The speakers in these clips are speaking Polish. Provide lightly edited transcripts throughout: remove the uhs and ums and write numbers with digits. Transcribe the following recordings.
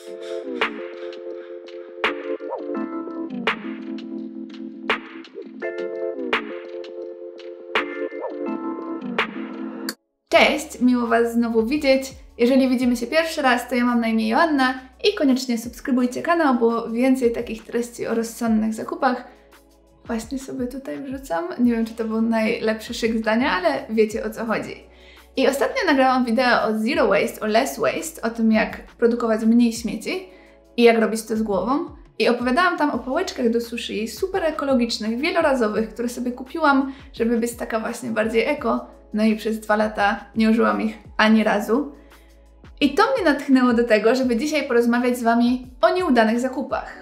Cześć, miło Was znowu widzieć. Jeżeli widzimy się pierwszy raz, to ja mam na imię Joanna i koniecznie subskrybujcie kanał, bo więcej takich treści o rozsądnych zakupach właśnie sobie tutaj wrzucam. Nie wiem, czy to był najlepszy szyk zdania, ale wiecie, o co chodzi. I ostatnio nagrałam wideo o zero waste, o less waste, o tym, jak produkować mniej śmieci i jak robić to z głową. I opowiadałam tam o pałeczkach do sushi, super ekologicznych, wielorazowych, które sobie kupiłam, żeby być taka właśnie bardziej eko. No i przez 2 lata nie użyłam ich ani razu. I to mnie natchnęło do tego, żeby dzisiaj porozmawiać z Wami o nieudanych zakupach.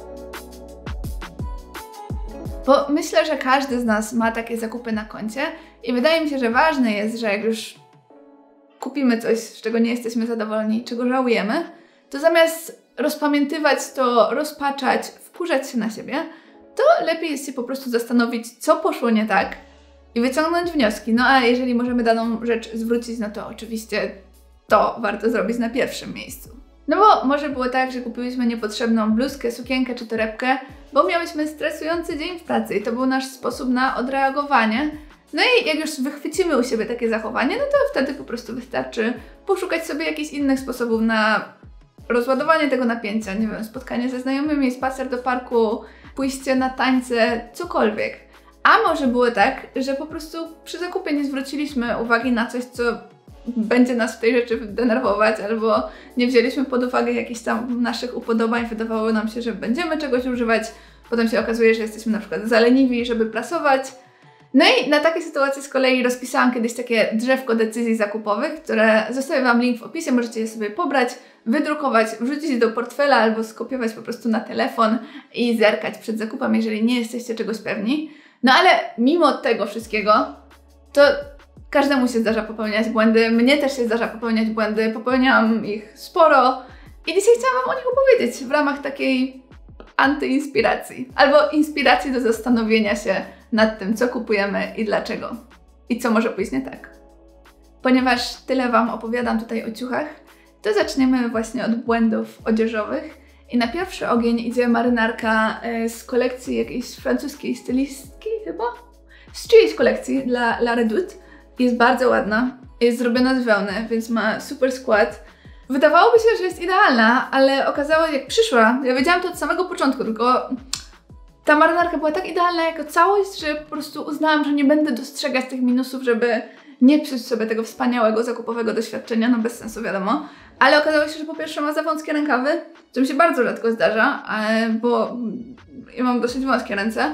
Bo myślę, że każdy z nas ma takie zakupy na koncie i wydaje mi się, że ważne jest, że jak już kupimy coś, z czego nie jesteśmy zadowoleni, czego żałujemy, to zamiast rozpamiętywać to, rozpaczać, wkurzać się na siebie, to lepiej jest się po prostu zastanowić, co poszło nie tak i wyciągnąć wnioski. No a jeżeli możemy daną rzecz zwrócić, no to oczywiście to warto zrobić na pierwszym miejscu. No bo może było tak, że kupiłyśmy niepotrzebną bluzkę, sukienkę czy torebkę, bo miałyśmy stresujący dzień w pracy i to był nasz sposób na odreagowanie. No i jak już wychwycimy u siebie takie zachowanie, no to wtedy po prostu wystarczy poszukać sobie jakichś innych sposobów na rozładowanie tego napięcia. Nie wiem, spotkanie ze znajomymi, spacer do parku, pójście na tańce, cokolwiek. A może było tak, że po prostu przy zakupie nie zwróciliśmy uwagi na coś, co będzie nas w tej rzeczy denerwować, albo nie wzięliśmy pod uwagę jakichś tam naszych upodobań, wydawało nam się, że będziemy czegoś używać, potem się okazuje, że jesteśmy na przykład zaleniwi, żeby prasować. No i na takie sytuacje z kolei rozpisałam kiedyś takie drzewko decyzji zakupowych, które zostawię Wam link w opisie, możecie je sobie pobrać, wydrukować, wrzucić do portfela albo skopiować po prostu na telefon i zerkać przed zakupem, jeżeli nie jesteście czegoś pewni. No ale mimo tego wszystkiego, to każdemu się zdarza popełniać błędy, mnie też się zdarza popełniać błędy, popełniałam ich sporo i dzisiaj chciałam Wam o nich opowiedzieć w ramach takiej antyinspiracji, albo inspiracji do zastanowienia się nad tym, co kupujemy i dlaczego i co może pójść nie tak. Ponieważ tyle Wam opowiadam tutaj o ciuchach, to zaczniemy właśnie od błędów odzieżowych i na pierwszy ogień idzie marynarka z kolekcji jakiejś francuskiej stylistki chyba? Z czyjejś kolekcji dla La Redoute. Jest bardzo ładna, jest zrobiona z wełny, więc ma super skład. Wydawałoby się, że jest idealna, ale okazało się, jak przyszła, ja wiedziałam to od samego początku, tylko ta marynarka była tak idealna jako całość, że po prostu uznałam, że nie będę dostrzegać tych minusów, żeby nie psuć sobie tego wspaniałego zakupowego doświadczenia, no bez sensu wiadomo. Ale okazało się, że po pierwsze ma za wąskie rękawy, co mi się bardzo rzadko zdarza, bo ja mam dosyć wąskie ręce.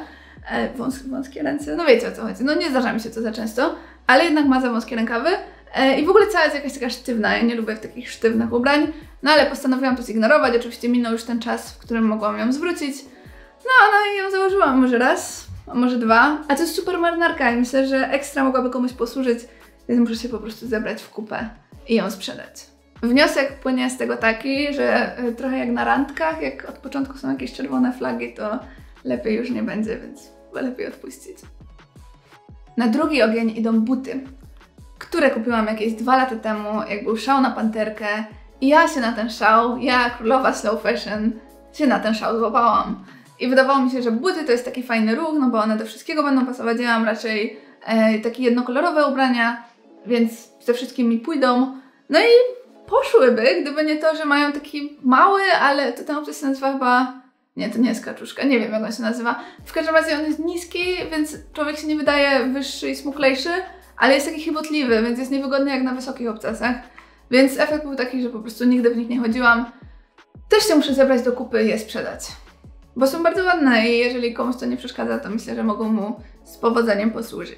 Wąskie ręce, no wiecie o co chodzi, no nie zdarza mi się to za często, ale jednak ma za wąskie rękawy i w ogóle cała jest jakaś taka sztywna, ja nie lubię takich sztywnych ubrań, no ale postanowiłam to zignorować, oczywiście minął już ten czas, w którym mogłam ją zwrócić, no i ją założyłam może raz, a może 2, a to jest super marynarka i myślę, że ekstra mogłaby komuś posłużyć, więc muszę się po prostu zebrać w kupę i ją sprzedać. Wniosek płynie z tego taki, że trochę jak na randkach, jak od początku są jakieś czerwone flagi, to lepiej już nie będzie, więc lepiej odpuścić. Na drugi ogień idą buty, które kupiłam jakieś 2 lata temu, jak był szał na panterkę i ja się na ten szał, ja królowa slow fashion, się na ten szał złapałam. I wydawało mi się, że buty to jest taki fajny ruch, no bo one do wszystkiego będą pasować, ja mam raczej takie jednokolorowe ubrania, więc ze wszystkim mi pójdą. No i poszłyby, gdyby nie to, że mają taki mały, ale to ten opcja się nazywa chyba... Nie, to nie jest kaczuszka, nie wiem jak on się nazywa. W każdym razie on jest niski, więc człowiek się nie wydaje wyższy i smuklejszy, ale jest taki chybotliwy, więc jest niewygodny jak na wysokich obcasach. Więc efekt był taki, że po prostu nigdy w nich nie chodziłam. Też się muszę zebrać do kupy i je sprzedać. Bo są bardzo ładne i jeżeli komuś to nie przeszkadza, to myślę, że mogą mu z powodzeniem posłużyć.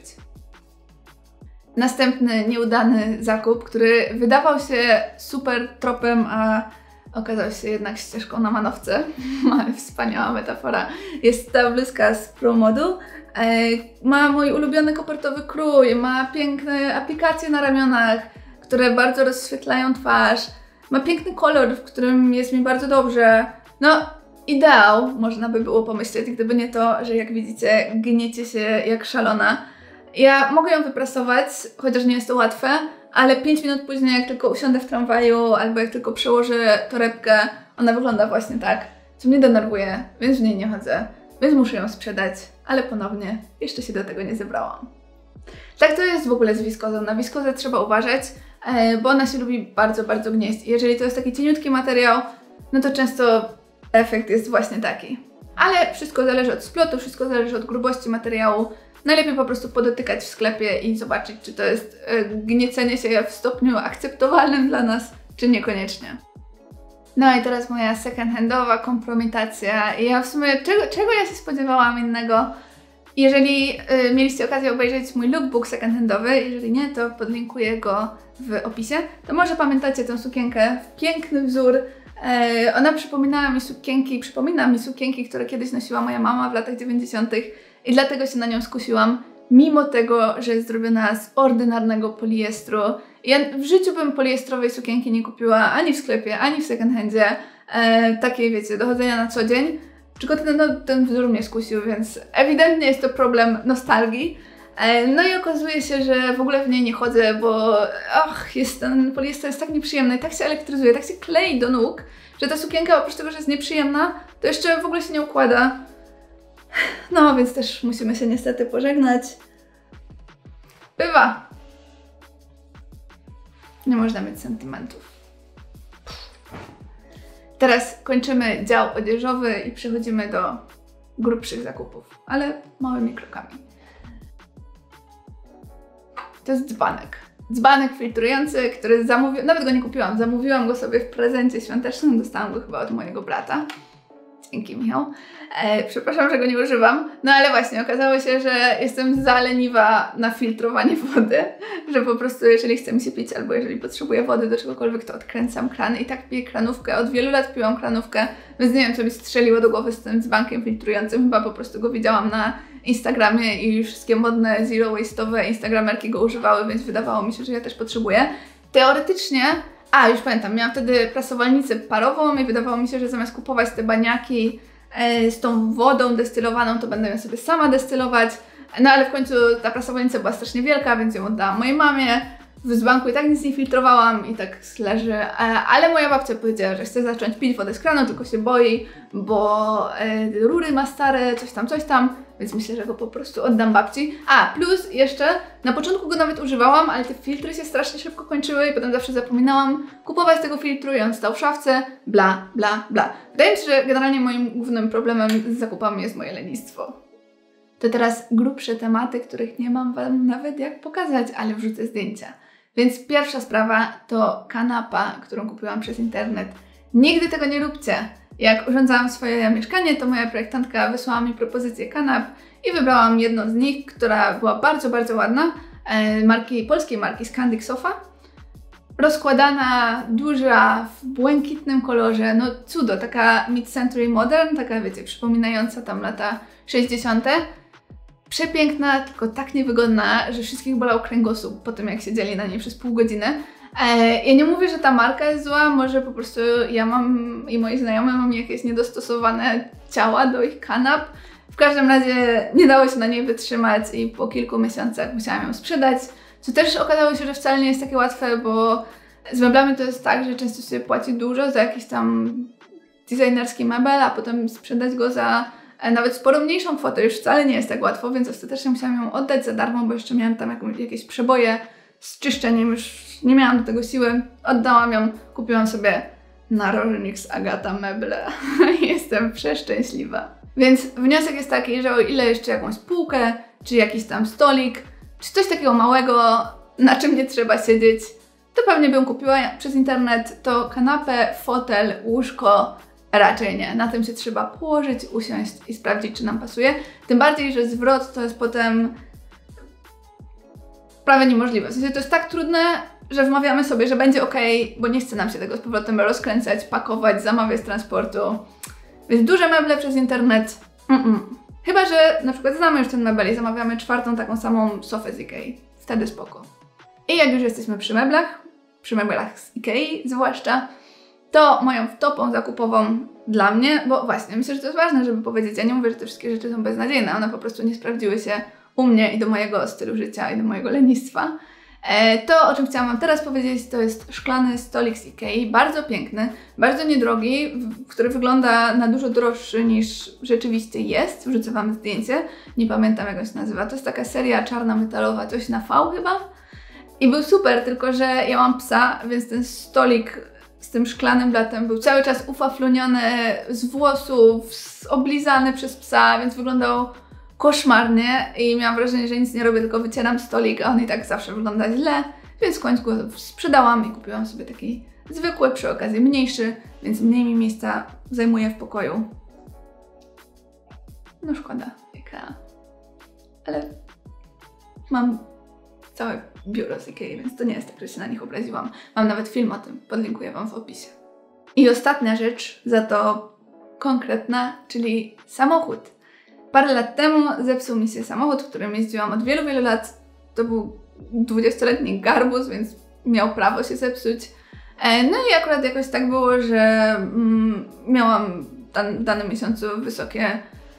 Następny nieudany zakup, który wydawał się super tropem, a okazał się jednak ścieżką na manowce. Ale wspaniała metafora. Jest ta bluzka z ProModu. Ma mój ulubiony kopertowy krój, ma piękne aplikacje na ramionach, które bardzo rozświetlają twarz. Ma piękny kolor, w którym jest mi bardzo dobrze. No, ideał, można by było pomyśleć, gdyby nie to, że jak widzicie, gniecie się jak szalona. Ja mogę ją wyprasować, chociaż nie jest to łatwe, ale 5 minut później, jak tylko usiądę w tramwaju albo jak tylko przełożę torebkę, ona wygląda właśnie tak, co mnie denerwuje, więc w niej nie chodzę, więc muszę ją sprzedać, ale ponownie jeszcze się do tego nie zebrałam. Tak to jest w ogóle z wiskozą. Na wiskozę trzeba uważać, bo ona się lubi bardzo, bardzo gnieść. Jeżeli to jest taki cieniutki materiał, no to często efekt jest właśnie taki. Ale wszystko zależy od splotu, wszystko zależy od grubości materiału. Najlepiej po prostu podotykać w sklepie i zobaczyć, czy to jest gniecenie się w stopniu akceptowalnym dla nas, czy niekoniecznie. No i teraz moja second-handowa kompromitacja. Ja w sumie, czego ja się spodziewałam innego? Jeżeli mieliście okazję obejrzeć mój lookbook second-handowy, jeżeli nie, to podlinkuję go w opisie, to może pamiętacie tę sukienkę, piękny wzór. Ona przypomina mi sukienki, które kiedyś nosiła moja mama w latach 90. i dlatego się na nią skusiłam, mimo tego, że jest zrobiona z ordynarnego poliestru. Ja w życiu bym poliestrowej sukienki nie kupiła ani w sklepie, ani w second-handzie, takiej wiecie, do chodzenia na co dzień. Tylko ten wzór mnie skusił, więc ewidentnie jest to problem nostalgii. No i okazuje się, że w ogóle w niej nie chodzę, bo ten poliester jest tak nieprzyjemny i tak się elektryzuje, tak się klei do nóg, że ta sukienka oprócz tego, że jest nieprzyjemna, to jeszcze w ogóle się nie układa. No, więc też musimy się niestety pożegnać. Bywa. Nie można mieć sentymentów. Teraz kończymy dział odzieżowy i przechodzimy do grubszych zakupów, ale małymi krokami. To jest dzbanek. Dzbanek filtrujący, który nawet go nie kupiłam, zamówiłam go sobie w prezencie świątecznym, dostałam go chyba od mojego brata. Dzięki, Michał. Przepraszam, że go nie używam, no ale właśnie okazało się, że jestem za leniwa na filtrowanie wody, że po prostu jeżeli chcę mi się pić albo jeżeli potrzebuję wody do czegokolwiek, to odkręcam kran i tak piję kranówkę. Od wielu lat piłam kranówkę, więc nie wiem, co mi strzeliło do głowy z tym dzbankiem filtrującym. Chyba po prostu go widziałam na Instagramie i wszystkie modne zero waste'owe instagramerki go używały, więc wydawało mi się, że ja też potrzebuję. Teoretycznie już pamiętam, miałam wtedy prasowalnicę parową i wydawało mi się, że zamiast kupować te baniaki z tą wodą destylowaną, to będę ją sobie sama destylować. No ale w końcu ta prasowalnica była strasznie wielka, więc ją oddałam mojej mamie. W dzbanku i tak nic nie filtrowałam i tak leży. Ale moja babcia powiedziała, że chce zacząć pić wodę z kranu, tylko się boi, bo rury ma stare, coś tam. Więc myślę, że go po prostu oddam babci. Plus jeszcze, na początku go nawet używałam, ale te filtry się strasznie szybko kończyły i potem zawsze zapominałam kupować tego filtru i on stał w szafce, bla, bla, bla. Wydaje mi się, że generalnie moim głównym problemem z zakupami jest moje lenistwo. To teraz grubsze tematy, których nie mam wam nawet jak pokazać, ale wrzucę zdjęcia. Więc pierwsza sprawa to kanapa, którą kupiłam przez internet. Nigdy tego nie róbcie. Jak urządzałam swoje mieszkanie, to moja projektantka wysłała mi propozycję kanap i wybrałam jedną z nich, która była bardzo, bardzo ładna, polskiej marki Scandic Sofa. Rozkładana, duża, w błękitnym kolorze, no cudo, taka mid-century modern, taka wiecie, przypominająca tam lata 60. Przepiękna, tylko tak niewygodna, że wszystkich bolał kręgosłup po tym, jak siedzieli na niej przez pół godziny. Ja nie mówię, że ta marka jest zła, może po prostu ja mam i moi znajomi mamy jakieś niedostosowane ciała do ich kanap. W każdym razie nie dało się na niej wytrzymać i po kilku miesiącach musiałam ją sprzedać. Co też okazało się, że wcale nie jest takie łatwe, bo z meblami to jest tak, że często się płaci dużo za jakiś tam designerski mebel, a potem sprzedać go za nawet sporo mniejszą kwotę już wcale nie jest tak łatwo, więc ostatecznie musiałam ją oddać za darmo, bo jeszcze miałam tam jakieś przeboje z czyszczeniem, już nie miałam do tego siły. Oddałam ją, kupiłam sobie narożnik z Agata meble i jestem przeszczęśliwa. Więc wniosek jest taki, że o ile jeszcze jakąś półkę, czy jakiś tam stolik, czy coś takiego małego, na czym nie trzeba siedzieć, to pewnie bym kupiła przez internet. To kanapę, fotel, łóżko raczej nie. Na tym się trzeba położyć, usiąść i sprawdzić, czy nam pasuje. Tym bardziej, że zwrot to jest potem prawie niemożliwe. W sensie to jest tak trudne, że wmawiamy sobie, że będzie ok, bo nie chce nam się tego z powrotem rozkręcać, pakować, zamawiać z transportu. Więc duże meble przez internet. Chyba że na przykład znamy już ten mebel i zamawiamy czwartą taką samą sofę z Ikei. Wtedy spoko. I jak już jesteśmy przy meblach z Ikei zwłaszcza, to moją topą zakupową dla mnie, bo właśnie myślę, że to jest ważne, żeby powiedzieć, ja nie mówię, że te wszystkie rzeczy są beznadziejne, one po prostu nie sprawdziły się u mnie i do mojego stylu życia i do mojego lenistwa. To, o czym chciałam Wam teraz powiedzieć, to jest szklany stolik z Ikei, bardzo piękny, bardzo niedrogi, który wygląda na dużo droższy niż rzeczywiście jest. Wrzucę Wam zdjęcie, nie pamiętam jak on się nazywa. To jest taka seria czarna metalowa, coś na V chyba. I był super, tylko że ja mam psa, więc ten stolik z tym szklanym blatem był cały czas ufafluniony z włosów, oblizany przez psa, więc wyglądał koszmarnie i miałam wrażenie, że nic nie robię, tylko wycieram stolik, a on i tak zawsze wygląda źle, więc w końcu go sprzedałam i kupiłam sobie taki zwykły, przy okazji mniejszy, więc mniej mi miejsca zajmuje w pokoju. No szkoda, Ikea. Ale mam całe biuro z Ikei, więc to nie jest tak, że się na nich obraziłam. Mam nawet film o tym, podlinkuję Wam w opisie. I ostatnia rzecz, za to konkretna, czyli samochód. Parę lat temu zepsuł mi się samochód, którym jeździłam od wielu, wielu lat. To był 20-letni garbus, więc miał prawo się zepsuć. No i akurat jakoś tak było, że miałam w danym miesiącu wysokie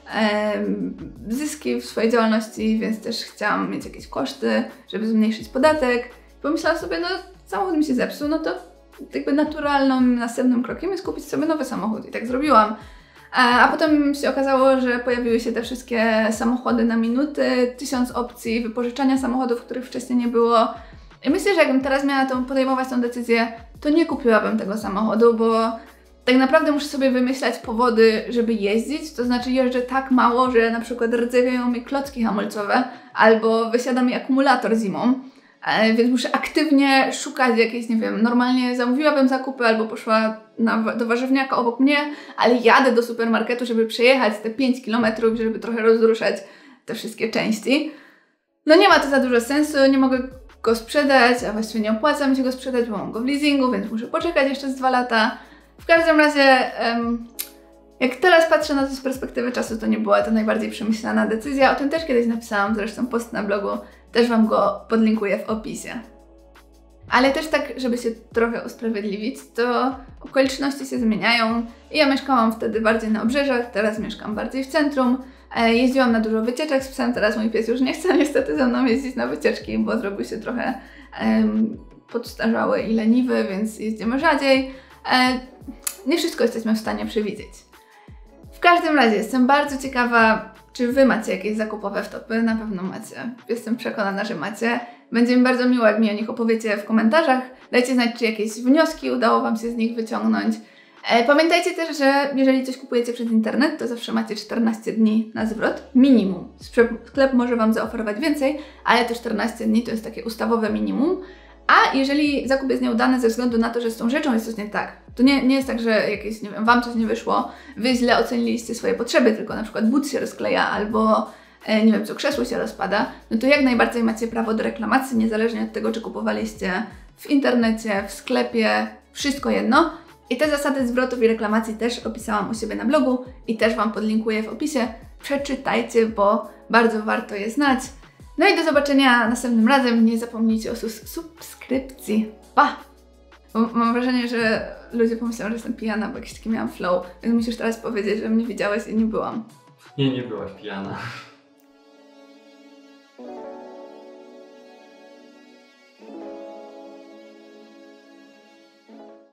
zyski w swojej działalności, więc też chciałam mieć jakieś koszty, żeby zmniejszyć podatek. Pomyślałam sobie, no samochód mi się zepsuł, no to jakby naturalnym następnym krokiem jest kupić sobie nowy samochód i tak zrobiłam. A potem się okazało, że pojawiły się te wszystkie samochody na minuty, 1000 opcji wypożyczania samochodów, których wcześniej nie było. I myślę, że jakbym teraz miała podejmować tą decyzję, to nie kupiłabym tego samochodu, bo tak naprawdę muszę sobie wymyślać powody, żeby jeździć, to znaczy jeżdżę tak mało, że na przykład rdzewiają mi klocki hamulcowe albo wysiada mi akumulator zimą, więc muszę aktywnie szukać jakiejś, nie wiem, normalnie zamówiłabym zakupy albo poszła do warzywniaka obok mnie, ale jadę do supermarketu, żeby przejechać te 5 km, żeby trochę rozruszać te wszystkie części. No nie ma to za dużo sensu, nie mogę go sprzedać, a właściwie nie opłaca mi się go sprzedać, bo mam go w leasingu, więc muszę poczekać jeszcze z 2 lata. W każdym razie, jak teraz patrzę na to z perspektywy czasu, to nie była to najbardziej przemyślana decyzja. O tym też kiedyś napisałam, zresztą post na blogu, też Wam go podlinkuję w opisie. Ale też tak, żeby się trochę usprawiedliwić, to okoliczności się zmieniają. Ja mieszkałam wtedy bardziej na obrzeżach, teraz mieszkam bardziej w centrum. Jeździłam na dużo wycieczek z psem, teraz mój pies już nie chce niestety ze mną jeździć na wycieczki, bo zrobił się trochę podstarzały i leniwy, więc jeździmy rzadziej. Nie wszystko jesteśmy w stanie przewidzieć. W każdym razie jestem bardzo ciekawa, czy Wy macie jakieś zakupowe wtopy? Na pewno macie. Jestem przekonana, że macie. Będzie mi bardzo miło, jak mi o nich opowiecie w komentarzach. Dajcie znać, czy jakieś wnioski udało Wam się z nich wyciągnąć. Pamiętajcie też, że jeżeli coś kupujecie przez internet, to zawsze macie 14 dni na zwrot. Minimum. Sklep może Wam zaoferować więcej, ale te 14 dni to jest takie ustawowe minimum. A jeżeli zakup jest nieudany ze względu na to, że z tą rzeczą jest coś nie tak, to nie jest tak, że jakieś, nie wiem, Wam coś nie wyszło, Wy źle oceniliście swoje potrzeby, tylko na przykład but się rozkleja albo nie wiem co, krzesło się rozpada, no to jak najbardziej macie prawo do reklamacji, niezależnie od tego, czy kupowaliście w internecie, w sklepie, wszystko jedno. I te zasady zwrotów i reklamacji też opisałam u siebie na blogu i też Wam podlinkuję w opisie. Przeczytajcie, bo bardzo warto je znać. No i do zobaczenia następnym razem. Nie zapomnijcie o subskrypcji. Pa! Mam wrażenie, że ludzie pomyślą, że jestem pijana, bo jakiś taki miałam flow. Więc musisz teraz powiedzieć, że mnie widziałeś i nie byłam. Nie byłaś pijana.